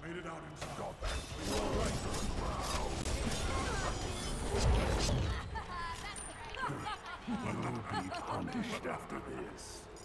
Wait it out inside. Got that. You'll be punished after this.